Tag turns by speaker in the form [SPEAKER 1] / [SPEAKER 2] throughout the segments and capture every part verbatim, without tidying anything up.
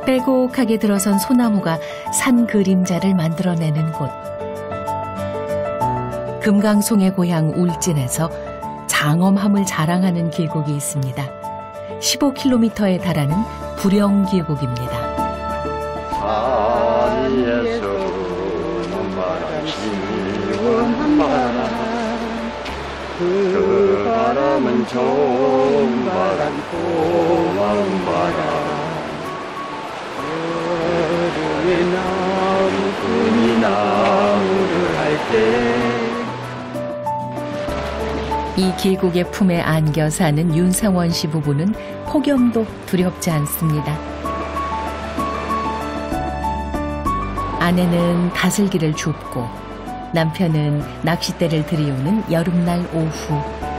[SPEAKER 1] 빼곡하게 들어선 소나무가 산 그림자를 만들어내는 곳. 금강송의 고향 울진에서 장엄함을 자랑하는 계곡이 있습니다. 십오 킬로미터에 달하는 부령계곡입니다.
[SPEAKER 2] 산위에서 부는 바람 시원한 바람 그 바람은 좋은 바람 고마운 바람 여름에 나무꾼이 나무를 할 때
[SPEAKER 1] 이 계곡의 품에 안겨 사는 윤상원 씨 부부는 폭염도 두렵지 않습니다. 아내는 다슬기를 줍고 남편은 낚싯대를 들이오는 여름날 오후.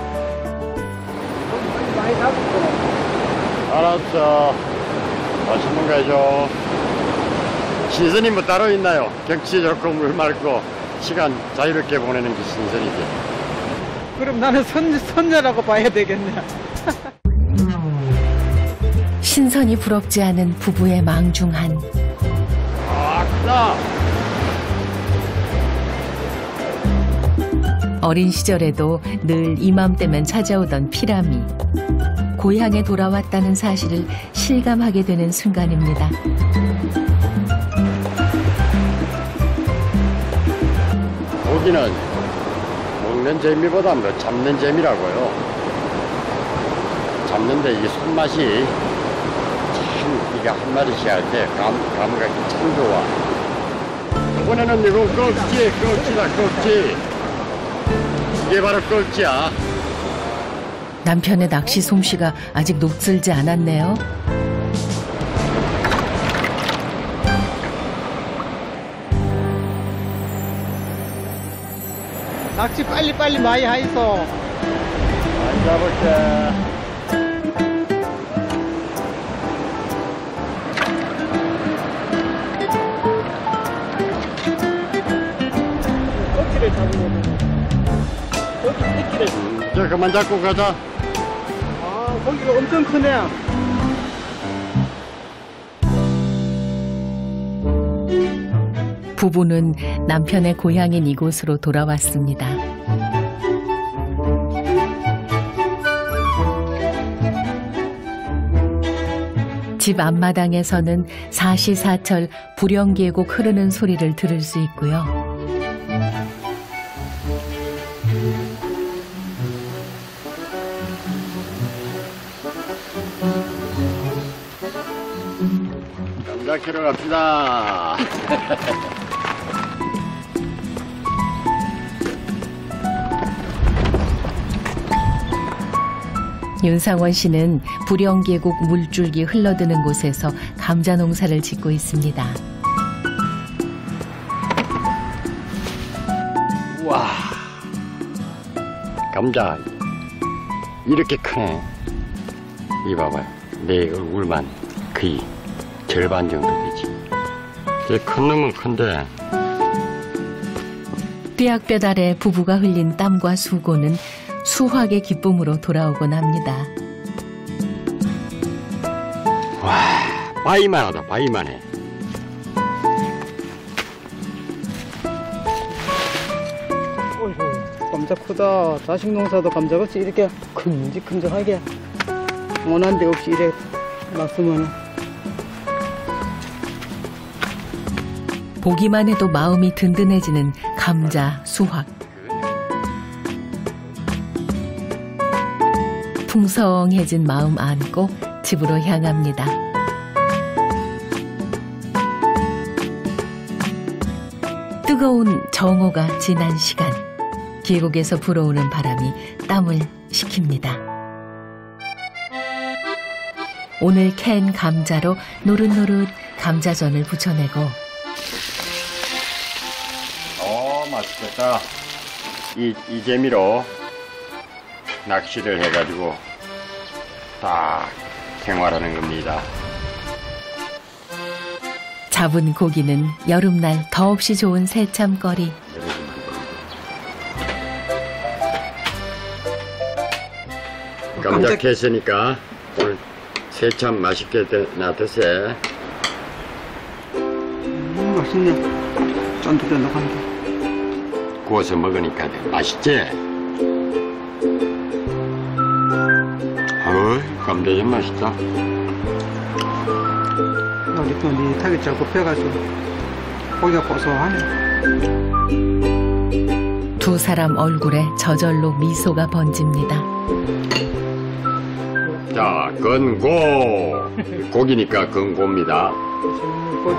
[SPEAKER 2] 알았어. 맛있는 거 해줘. 신선이 뭐 따로 있나요? 경치 좋고 물 맑고 시간 자유롭게 보내는 게 신선이지.
[SPEAKER 3] 그럼 나는 선, 선녀라고 봐야 되겠네.
[SPEAKER 1] 신선이 부럽지 않은 부부의 망중한.
[SPEAKER 2] 아, 크다.
[SPEAKER 1] 어린 시절에도 늘 이맘때면 찾아오던 피라미. 고향에 돌아왔다는 사실을 실감하게 되는 순간입니다.
[SPEAKER 2] 고기는 먹는 재미보다 뭐 잡는 재미라고요. 잡는데 이게 손맛이 참, 이게 한 마리씩 할 때 감, 감각이 참 좋아. 이번에는 이거 꺽지, 꺽지다, 꺽지. 이게 바로 꺽지야.
[SPEAKER 1] 남편의 낚시 솜씨가 아직 녹슬지 않았네요.
[SPEAKER 3] 낚시 빨리빨리 많이 하이소.
[SPEAKER 2] 많이 잡을게.
[SPEAKER 3] 꼬치를 잡으면 꼬치 새끼를.
[SPEAKER 2] 자, 그만 잡고 가자.
[SPEAKER 3] 아, 고기가 엄청 크네요.
[SPEAKER 1] 부부는 남편의 고향인 이곳으로 돌아왔습니다. 집 앞마당에서는 사시사철 부령계곡 흐르는 소리를 들을 수 있고요.
[SPEAKER 2] 감자 캐러 갑시다.
[SPEAKER 1] 윤상원 씨는 부령계곡 물줄기 흘러드는 곳에서 감자 농사를 짓고 있습니다.
[SPEAKER 2] 우와, 감자 이렇게 크네. 이 봐봐요. 내 얼굴만 거의 절반 정도 되지. 이게 큰 놈은 큰데.
[SPEAKER 1] 뙤약볕 아래 부부가 흘린 땀과 수고는 수확의 기쁨으로 돌아오곤 합니다.
[SPEAKER 2] 와, 바위만 하다, 바위만 해.
[SPEAKER 3] 어이구, 감자 크다. 자식 농사도 감자같이 이렇게 큼직큼직하게 원한 데 없이 이래 놨으면.
[SPEAKER 1] 보기만 해도 마음이 든든해지는 감자 수확. 풍성해진 마음 안고 집으로 향합니다. 뜨거운 정오가 지난 시간, 계곡에서 불어오는 바람이 땀을 식힙니다. 오늘 캔 감자로 노릇노릇 감자전을 부쳐내고.
[SPEAKER 2] 어, 맛있겠다. 이, 이 재미로 낚시를 해가지고 딱 생활하는 겁니다.
[SPEAKER 1] 잡은 고기는 여름날 더없이 좋은 새참거리.
[SPEAKER 2] 감자 캐으니까 오늘 새참 맛있게 나 드세.
[SPEAKER 3] 맛있네. 쫀득쫀득한 게.
[SPEAKER 2] 구워서 먹으니까 맛있지? 어이, 감자전 맛있다.
[SPEAKER 3] 이렇게 니타게 잘 굽혀가지고 고기가 고소하네.
[SPEAKER 1] 두 사람 얼굴에 저절로 미소가 번집니다.
[SPEAKER 2] 자, 건고. 고기니까 건고입니다.
[SPEAKER 3] 고기.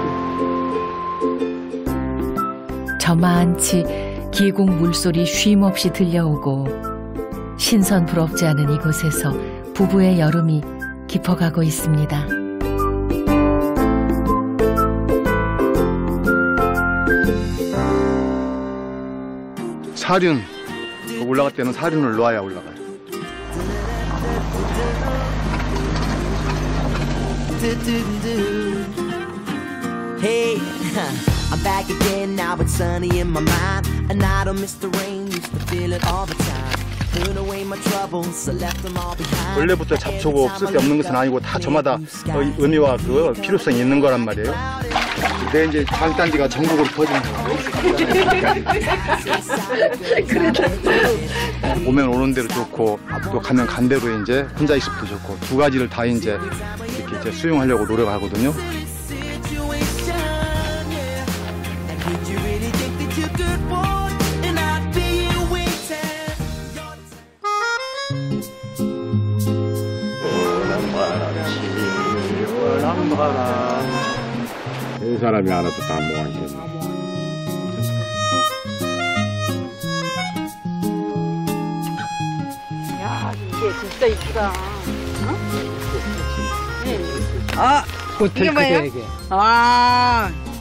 [SPEAKER 1] 저만치 기곡 물소리 쉼없이 들려오고 신선 부럽지 않은 이곳에서 부부의 여름이 깊어가고 있습니다.
[SPEAKER 4] 사륜 올라갈 때는 사륜을 놓아야 올라가요.
[SPEAKER 5] Hey, I'm back again now. It's sunny in my mind, and I don't miss the rain. Used to feel it all the time. Put away my troubles, I left them all behind.
[SPEAKER 4] 원래부터 잡초고 쓸데없는 것은 아니고 다 저마다 어, 의미와 그 필요성이 있는 거란 말이에요. 근데 이제 장단지가 전국으로 퍼지는 거예요. 오면 오는 대로 좋고 또 가면 간 대로 이제 혼자 있어도 좋고 두 가지를 다 이제 이렇게 이제 수용하려고 노력하거든요.
[SPEAKER 5] Did you really think that you could walk and I'd be waiting?
[SPEAKER 2] 이 사람이 알아서 다 모아주네.
[SPEAKER 6] 야, 이게 진짜 이쁘다.
[SPEAKER 3] 아, 그
[SPEAKER 6] 이게 뭐예요?
[SPEAKER 3] 이게.
[SPEAKER 6] 아,